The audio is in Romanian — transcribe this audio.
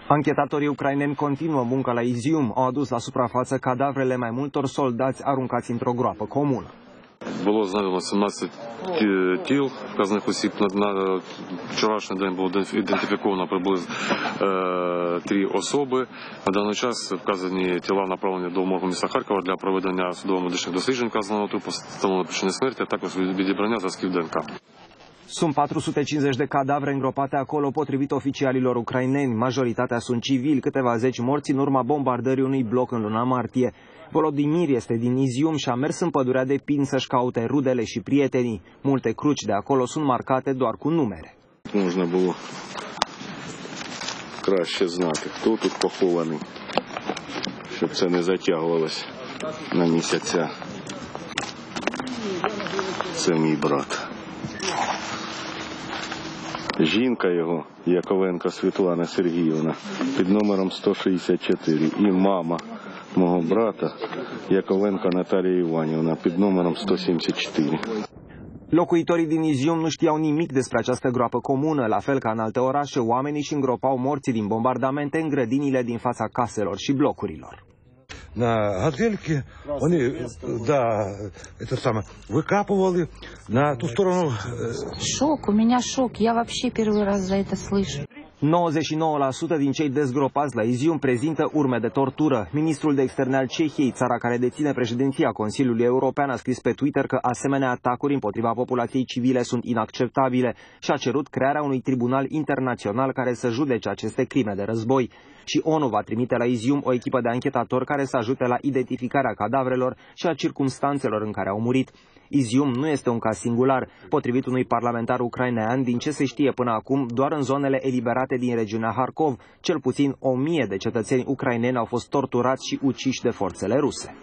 Anchetatorii ucraineni continuă munca la Izium. Au adus la suprafață cadavrele mai multor soldați aruncați într-o groapă comună. Було знайдено 17 тіл вказаних осіб. На вчорашній день було ідентифіковано приблизно 3 особи. На даний час вказані тіла направлені до моргу міста Харкова для проведення судово-медичних досліджень вказаного трупу, встановлення причини смерті, а також відібрання зразків ДНК. Sunt 450 de cadavre îngropate acolo, potrivit oficialilor ucraineni. Majoritatea sunt civili, câteva zeci morți în urma bombardării unui bloc în luna martie. Volodimir este din Izium și a mers în pădurea de pin să-și caute rudele și prietenii. Multe cruci de acolo sunt marcate doar cu numere. Можна було краще знати, хто тут похований, щоб це не затягувалось на місяця. Це мій брат. Жінка його, Яковенко Світлана Сергіївна, під номером 164. І мама мого брата, Яковенко Наталія Іванівна, під номером 174. Locuitorii din Izium nu știau nimic despre această groapă comună. La fel ca în alte orașe, oamenii își îngropau morții din bombardamente în grădinile din fața caselor și blocurilor. На газельки вони викапували на ту сторону. Шок, у меня шок. Я вообще первый раз за это слышу. 99% din cei dezgropați la Izium prezintă urme de tortură. Ministrul de externe al Cehiei, țara care deține președinția Consiliului European, a scris pe Twitter că asemenea atacuri împotriva populației civile sunt inacceptabile și a cerut crearea unui tribunal internațional care să judece aceste crime de război. Și ONU va trimite la Izium o echipă de anchetatori care să ajute la identificarea cadavrelor și a circumstanțelor în care au murit. Izium nu este un caz singular. Potrivit unui parlamentar ucrainean, din ce se știe până acum, doar în zonele eliberate din regiunea Harkov, cel puțin 1000 de cetățeni ucraineni au fost torturați și uciși de forțele ruse.